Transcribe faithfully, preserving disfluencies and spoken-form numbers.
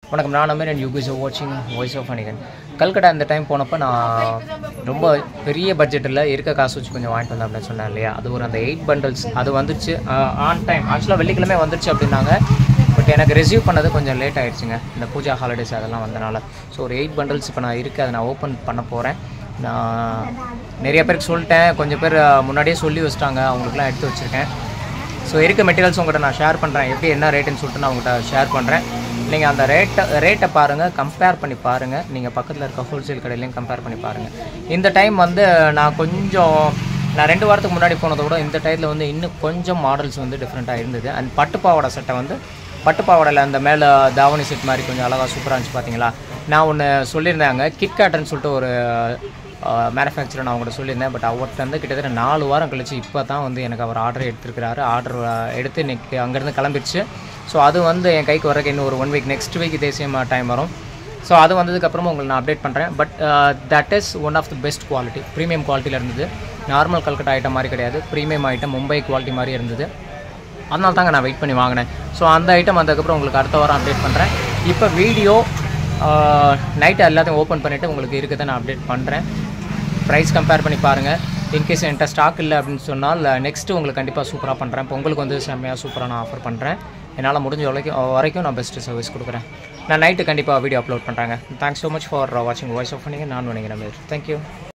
வணக்கம் நான் Amir and you guys are watching Voice of Anigan. Calcutta இந்த டைம் போனப்போ நான் ரொம்ப பெரிய பட்ஜெட்டில் இருக்க காசு வச்சு கொஞ்சம் வாங்கிட்டு வந்தேன் அப்படின்னு சொன்னேன் இல்லையா. அது ஒரு அந்த எயிட் பண்டல்ஸ் அது வந்துச்சு ஆன் டைம். ஆக்சுவலாக வெள்ளிக்கிழமை வந்துருச்சு அப்படின்னாங்க. பட் எனக்கு ரிசீவ் பண்ணது கொஞ்சம் லேட் ஆகிடுச்சுங்க இந்த பூஜா ஹாலிடேஸ் அதெல்லாம் வந்தனால. ஸோ ஒரு எயிட் பண்டல்ஸ் இப்போ நான் இருக்குது, அதை நான் ஓப்பன் பண்ண போகிறேன். நான் நிறைய பேருக்கு சொல்லிட்டேன், கொஞ்சம் பேர் முன்னாடியே சொல்லி வச்சிட்டாங்க, அவங்களுக்குலாம் எடுத்து வச்சுருக்கேன். ஸோ இருக்க மெட்டீரியல்ஸ் உங்கள்கிட்ட நான் ஷேர் பண்ணுறேன், எப்படி என்ன ரேட்டுன்னு சொல்லிட்டு நான் உங்கள்கிட்ட ஷேர் பண்ணுறேன். நீங்கள் அந்த ரேட்டை ரேட்டை பாருங்கள், கம்பேர் பண்ணி பாருங்கள். நீங்கள் பக்கத்தில் இருக்க ஹோல்சேல் கடையிலையும் கம்பேர் பண்ணி பாருங்கள். இந்த டைம் வந்து நான் கொஞ்சம் நான் ரெண்டு வாரத்துக்கு முன்னாடி போனதை விட இந்த டைத்தில் வந்து இன்னும் கொஞ்சம் மாடல்ஸ் வந்து டிஃப்ரெண்ட்டாக இருந்தது. அண்ட் பட்டுப்பாவோட சட்டை வந்து பட்டுப்பாவோடையில் அந்த மேலே தாவணி செட் மாதிரி கொஞ்சம் அழகாக சூப்பராக இருந்துச்சு. பார்த்தீங்களா, நான் ஒன்று சொல்லியிருந்தாங்க கிட்கேட்டுன்னு சொல்லிட்டு ஒரு மேனுஃபேக்சர் நான் அவங்கள்ட்ட சொல்லியிருந்தேன். பட் அவர்கிட்ட வந்து கிட்டத்தட்ட நாலு வாரம் கழிச்சு இப்போ தான் வந்து எனக்கு அவர் ஆர்டர் எடுத்துருக்கிறாரு. ஆர்டர் எடுத்து இன்றைக்கி அங்கேருந்து கிளம்பிடுச்சு. ஸோ அது வந்து என் கைக்கு வரக்கு இன்னும் ஒரு ஒன் வீக் நெக்ஸ்ட் வீக் தேசியமாக டைம் வரும். ஸோ அது வந்ததுக்கப்புறமா உங்களுக்கு நான் அப்டேட் பண்ணுறேன். But that is one of the best quality, premium குவாலிட்டியில் இருந்தது. நார்மல் கல்கட்டா ஐட்டம் மாதிரி கிடையாது, ப்ரீமியம் ஐட்டம் மும்பை குவாலிட்டி மாதிரி இருந்தது. அதனால தாங்க நான் வெயிட் பண்ணி வாங்கினேன். ஸோ அந்த ஐட்டம் வந்ததுக்கப்புறம் உங்களுக்கு அடுத்த வாரம் அப்டேட் பண்ணுறேன். இப்போ வீடியோ நைட்டு எல்லாத்தையும் ஓப்பன் பண்ணிவிட்டு உங்களுக்கு இருக்கிறத நான் அப்டேட் பண்ணுறேன். ப்ரைஸ் கம்பேர் பண்ணி பாருங்கள். இன்கேஸ் என்கிட்ட ஸ்டாக் இல்லை அப்படின்னு சொன்னால் நெக்ஸ்ட்டு உங்களுக்கு கண்டிப்பாக சூப்பராக பண்ணுறேன். இப்போ உங்களுக்கு வந்து செம்மையாக சூப்பராக நான் ஆஃபர் பண்ணுறேன். என்னால் முடிஞ்ச வரைக்கும் வரைக்கும் நான் பெஸ்ட்டு சர்வீஸ் கொடுக்குறேன். நான் நைட்டு கண்டிப்பாக வீடியோ அப்லோட் பண்ணுறாங்க. தேங்க்ஸ் ஸோ மச் ஃபார் வாட்சிங் வாய்ஸ் ஆஃப் பண்ணிங்க. நான் நினைக்கிறேன். தேங்க்யூ.